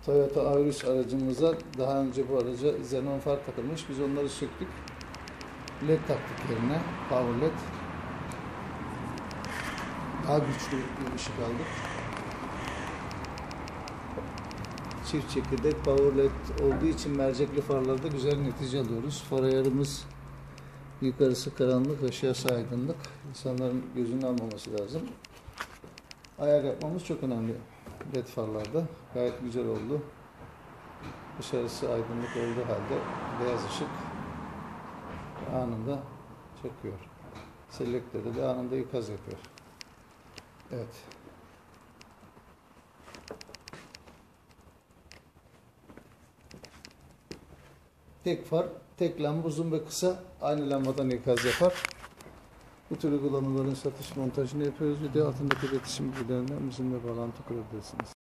Toyota Auris aracımıza daha önce bu araca xenon far takılmış. Biz onları söktük. LED taktık yerine. Power LED. Daha güçlü bir ışık aldık. Çift çekirdek Power LED olduğu için mercekli farlarda güzel netice alıyoruz. Far ayarımız yukarısı karanlık, aşağısı aydınlık. İnsanların gözünü almaması lazım. Ayar yapmamız çok önemli. LED farlarda gayet güzel oldu. Dışarısı aydınlık olduğu halde beyaz ışık anında çakıyor. Selektörde de anında ikaz yapıyor. Evet. Tek far, tek lamba uzun ve kısa aynı lambadan ikaz yapar. Bu tür uygulamaların satış montajını yapıyoruz. Video altındaki iletişim bilgilerinden bizimle bağlantı kurabilirsiniz.